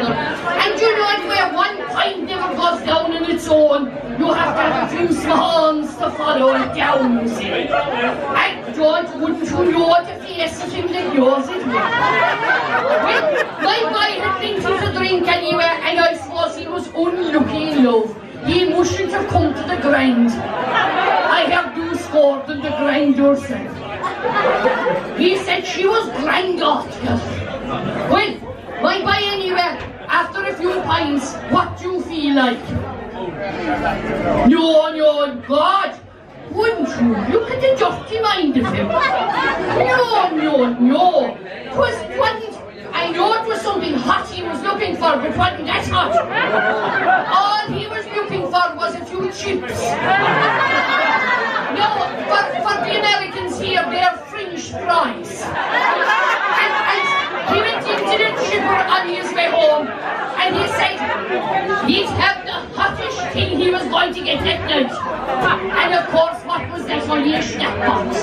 together. And you know where one pint never goes down on its own, you have to have a few smalls to follow it down, you see. And wouldn't you know the face of him like yours, is it? Well, my boy had plenty to drink anyway, and I suppose he was unlucky in love. He mustn't have come to the Grand. I have you scored in the Grand yourself. He said she was grand got. Well, my boy anyway, after a few pints, what do you feel like? No, God, wouldn't you? Look at the dirty mind of him. No. It wasn't, I know it was something hot he was looking for, but it wasn't that hot. All he was looking for was a few chips. No, for the Americans here, they're French fries. And he went into the chipper on his way home, and he said he'd have the hottest thing he was going to get that night. And of course, what was that? Only a snack box.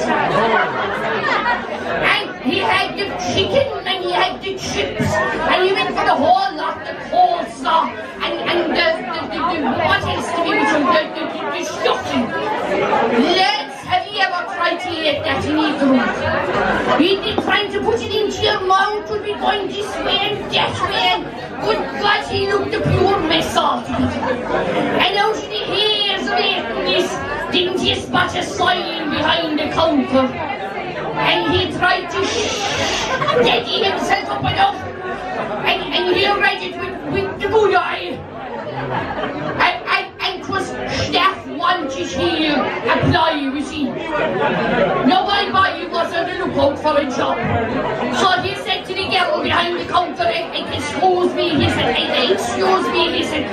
And he had the chicken, and he had the chips, and he went for the whole lot, the coleslaw, and the what else to be with him, the stuffing. Lads, have you ever tried to eat that in his room? He'd be trying to put it into your mouth, would be going this way and that way, and good God, he looked a pure mess altogether. And out of the hairs of eating this, didn't he spot a sign behind the counter? And he tried to steady himself up enough, and he read it with the good eye. And 'twas staff wanted here, apply, you see. Now my boy was on the lookout for a job. So he said to the girl behind the counter, excuse me, he said, excuse me, he said,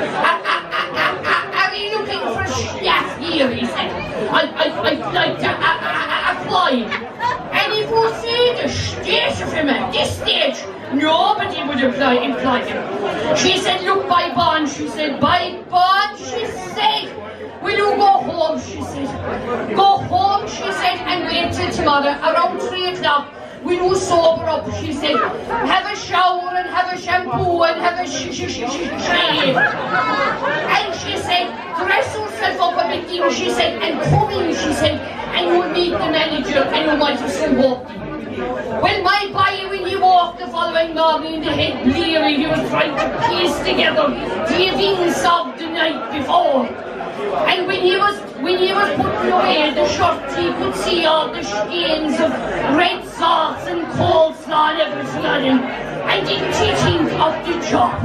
are you looking for staff here, he said. I'd like to apply. And if you see the state of him at this stage, nobody would employ him. She said, look, by bond, she said, by bond, she said, will you go home, she said. Go home, she said, and wait till tomorrow, around 3 o'clock. Will you sober up, she said. Have a shower and have a shampoo and have a shave. And she said, dress yourself up a bit, she said, and come in, she said, and you'll meet the manager and you might have some walking. Well, my boy, when he walked the following morning, the head bleary, he was trying to piece together the events of the night before. And when he was putting away the shirt, he could see all the stains of red sauce and coleslaw and everything on him. And didn't he think of the job?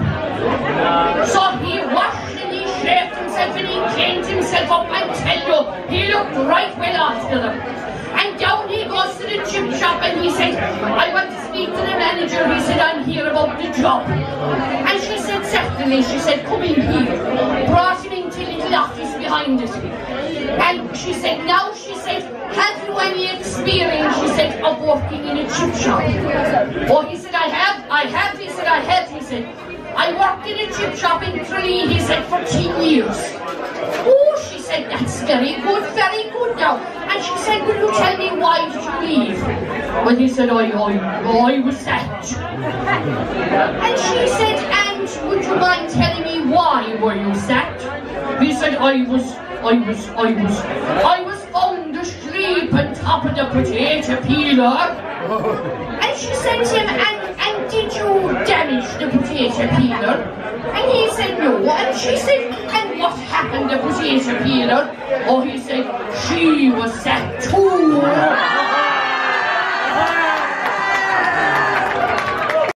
So he washed and he shaved himself and he cleaned himself up, and tell you, he looked right well after them. And down he goes to the chip shop and he said, I want to speak to the manager. He said, I'm here about the job. And she said, certainly, she said, come in here. Brought him into a little office behind it. And she said, now, she said, have you any experience, she said, of working in a chip shop? Oh, he said, I have, he said, he said, I worked in a chip shop in Tralee, he said, for 10 years. Oh, she said, that's very good now. And she said, will you tell me why did you leave? Well, he said, I was sacked. And she said, and would you mind telling me why were you sacked? He said, I was found asleep on top of the potato peeler. And she said to him, and did you damage the potato peeler? And he said, no. And she said, and what happened to the potato peeler? Oh, he said, she was sacked too.